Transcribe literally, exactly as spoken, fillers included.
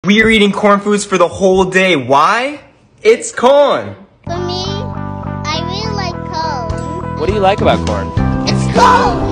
We're eating corn foods for the whole day. Why? It's corn. For me, I really like corn. What do you like about corn? It's corn!